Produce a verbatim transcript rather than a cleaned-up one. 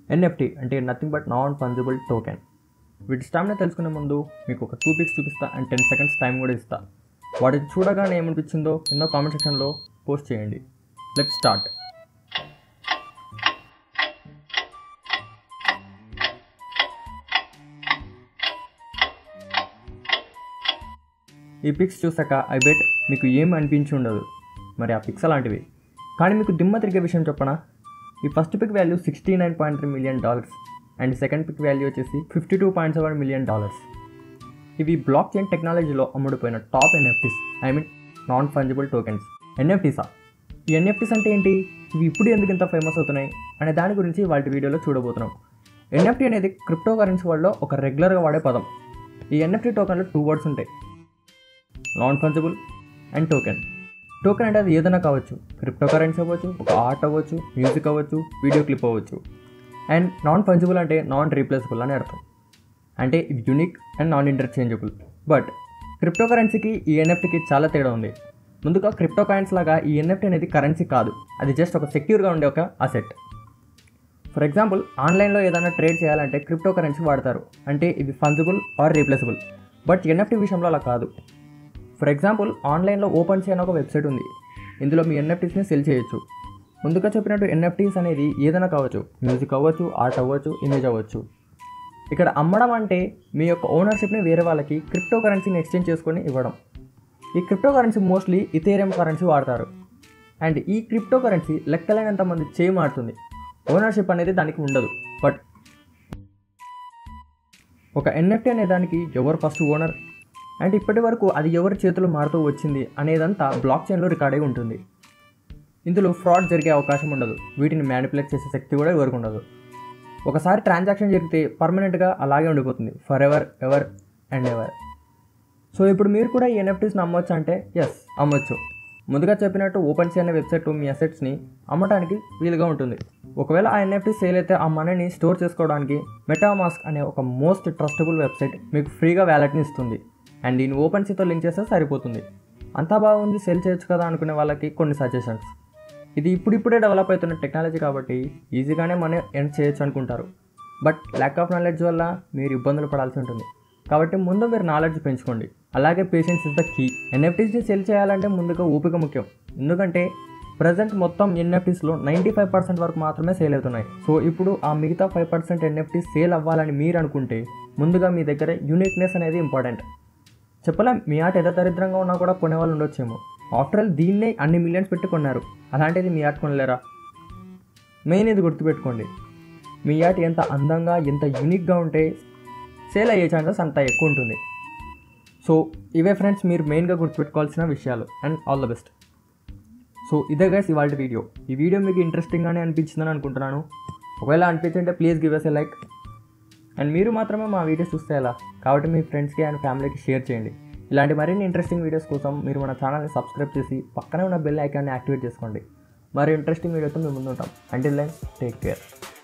NFT అంటే nothing but non fungible token. వీటి స్టామ్ని తెలుసుకునే ముందు మీకు ఒక టూ పిక్స్ చూపిస్తా అండ్ టెన్ సెకండ్స్ టైం కూడా ఇస్తా. వాటిని చూడగానే ఏమనిపించిందో కింద కామెంట్ సెక్షన్లో పోస్ట్ చేయండి. Let's start. ఈ పిక్స్ చూసాక ఐ బెట్ మీకు ఏం అనిపించి ఉండదు. మరి ఆ పిక్స్ అలాంటివి. కానీ మీకు దిమ్మ తిరిగే విషయం చెప్పనా, ఈ first pic value sixty nine point three million dollars and second pic value వచ్చేసి fifty two point seven million dollars. ఇవి బ్లాక్ చైన్ టెక్నాలజీలో అమ్ముడుపోయిన top NFTs, I mean non fungible tokens. ఎన్ఎఫ్టీసా? ఈ ఎన్ఎఫ్టీస్ అంటే ఏంటి, ఇవి ఇప్పుడు ఎందుకు ఇంత ఫేమస్ అవుతున్నాయి అనే దాని గురించి వాటి వీడియోలో చూడబోతున్నాం. ఎన్ఎఫ్టీ అనేది క్రిప్టో కరెన్సీ వరల్డ్లో ఒక రెగ్యులర్గా వాడే పదం. ఈ ఎన్ఎఫ్టీ టోకెన్లో టూ వర్డ్స్ ఉంటాయి, non fungible and token. Token అంటే అది ఏదైనా కావచ్చు, క్రిప్టో కరెన్సీ అవ్వచ్చు, ఒక ఆర్ట్ అవ్వచ్చు, మ్యూజిక్ అవ్వచ్చు, వీడియో క్లిప్ అవ్వచ్చు. అండ్ నాన్ ఫంజిబుల్ అంటే నాన్ రీప్లేసబుల్ అని అర్థం, అంటే ఇది unique and non interchangeable. But crypto కరెన్సీకి ఈ ఎన్ఎఫ్టీకి చాలా తేడా ఉంది. ముందుగా క్రిప్టో కాయిన్స్ లాగా ఈ ఎన్ఎఫ్టీ అనేది కరెన్సీ కాదు, అది జస్ట్ ఒక సెక్యూర్గా ఉండే ఒక అసెట్. ఫర్ ఎగ్జాంపుల్, ఆన్లైన్లో ఏదైనా ట్రేడ్ చేయాలంటే క్రిప్టో కరెన్సీ వాడతారు, అంటే ఇది fungible or replaceable. But NFT విషయంలో అలా కాదు. ఫర్ ఎగ్జాంపుల్, ఆన్లైన్లో ఓపెన్ చేయని ఒక వెబ్సైట్ ఉంది, ఇందులో మీ ఎన్ఎఫ్టీస్ని సెల్ చేయొచ్చు. ముందుగా చెప్పినట్టు ఎన్ఎఫ్టీస్ అనేది ఏదైనా కావచ్చు, మ్యూజిక్ అవ్వచ్చు, ఆర్ట్ అవ్వచ్చు, ఇమేజ్ అవ్వచ్చు. ఇక్కడ అమ్మడం అంటే మీ యొక్క ఓనర్షిప్ని వేరే వాళ్ళకి క్రిప్టో కరెన్సీని ఎక్స్చేంజ్ చేసుకొని ఇవ్వడం. ఈ crypto currency mostly ethereum currency వాడతారు. అండ్ ఈ క్రిప్టో కరెన్సీ లెక్కలేనంత మంది చేయి మారుతుంది, ఓనర్షిప్ అనేది దానికి ఉండదు. బట్ ఒక ఎన్ఎఫ్టీ అనే దానికి ఎవరు ఫస్ట్ ఓనర్ అండ్ ఇప్పటి వరకు అది ఎవరి చేతులు మారుతూ వచ్చింది అనేదంతా బ్లాక్ చైన్లో రికార్డ్ అయి ఉంటుంది. ఇందులో ఫ్రాడ్ జరిగే అవకాశం ఉండదు, వీటిని మ్యానిపులేట్ చేసే శక్తి కూడా ఎవరికి ఉండదు. ఒకసారి ట్రాన్సాక్షన్ జరిగితే పర్మనెంట్గా అలాగే ఉండిపోతుంది, for ever ever and ever. So ఇప్పుడు మీరు కూడా ఈ ఎన్ఎఫ్టీస్ని అమ్మొచ్చు అంటే ఎస్, అమ్మొచ్చు. ముందుగా చెప్పినట్టు ఓపెన్ చేయని వెబ్సైట్ మీ అసెట్స్ని అమ్మడానికి వీలుగా ఉంటుంది. ఒకవేళ ఆ ఎన్ఎఫ్టీ సేల్ అయితే ఆ మనీని స్టోర్ చేసుకోవడానికి మెటామాస్క్ అనే ఒక మోస్ట్ ట్రస్టబుల్ వెబ్సైట్ మీకు ఫ్రీగా వ్యాలెట్ని ఇస్తుంది. అండ్ దీన్ని ఓపెన్ సీతో లింక్ చేస్తే సరిపోతుంది. అంతా బాగుంది, సెల్ చేయొచ్చు కదా అనుకునే వాళ్ళకి కొన్ని సజెషన్స్. ఇది ఇప్పుడిప్పుడే డెవలప్ అవుతున్న టెక్నాలజీ కాబట్టి ఈజీగానే మనీ ఎర్న్ చేయొచ్చు అనుకుంటారు. బట్ ల్యాక్ ఆఫ్ నాలెడ్జ్ వల్ల మీరు ఇబ్బందులు పడాల్సి ఉంటుంది. కాబట్టి ముందు మీరు నాలెడ్జ్ పెంచుకోండి. అలాగే పేషెన్స్ ఇస్ ద కీ. ఎన్ఎఫ్టీస్ని సెల్ చేయాలంటే ముందుగా ఓపిక ముఖ్యం. ఎందుకంటే ప్రజెంట్ మొత్తం ఎన్ఎఫ్టీస్లో నైంటీ ఫైవ్ పర్సెంట్ వరకు మాత్రమే సేల్ అవుతున్నాయి. సో ఇప్పుడు ఆ మిగతా ఫైవ్ పర్సెంట్ ఎన్ఎఫ్టీస్ సేల్ అవ్వాలని మీరు అనుకుంటే ముందుగా మీ దగ్గర యూనిక్నెస్ అనేది ఇంపార్టెంట్. చెప్పలేం, మీ ఆర్ట్ ఎంత దరిద్రంగా ఉన్నా కూడా కొనేవాళ్ళు ఉండొచ్చేమో. ఆఫ్టర్ ఆల్ దీన్నే అన్ని మిలియన్స్ పెట్టి కొన్నారు, అలాంటిది మీ ఆర్ట్ కొనలేరా? మెయిన్ ఇది గుర్తుపెట్టుకోండి, మీ ఆర్ట్ ఎంత అందంగా ఎంత యూనిక్గా ఉంటే సేల్ అయ్యే ఛాన్సెస్ అంత ఎక్కువ ఉంటుంది. సో ఇవే ఫ్రెండ్స్ మీరు మెయిన్గా గుర్తుపెట్టుకోవాల్సిన విషయాలు. And all the best. So ఇదే గైస్ ఇవాళ వీడియో. ఈ వీడియో మీకు ఇంట్రెస్టింగ్గానే అనిపించిందని అనుకుంటున్నాను. ఒకవేళ అనిపించింటే please give us a like. And మీరు మాత్రమే మా వీడియోస్ చూస్తే ఎలా, కాబట్టి మీ ఫ్రెండ్స్కి అండ్ ఫ్యామిలీకి షేర్ చేయండి. ఇలాంటి మరిన్ని ఇంట్రెస్టింగ్ వీడియోస్ కోసం మీరు మన ఛానల్ని సబ్స్క్రైబ్ చేసి పక్కనే ఉన్న బెల్ ఐకాన్ని యాక్టివేట్ చేసుకోండి. మరి ఇంట్రెస్టింగ్ వీడియోతో మేము ముందు ఉంటాం. Until then take care.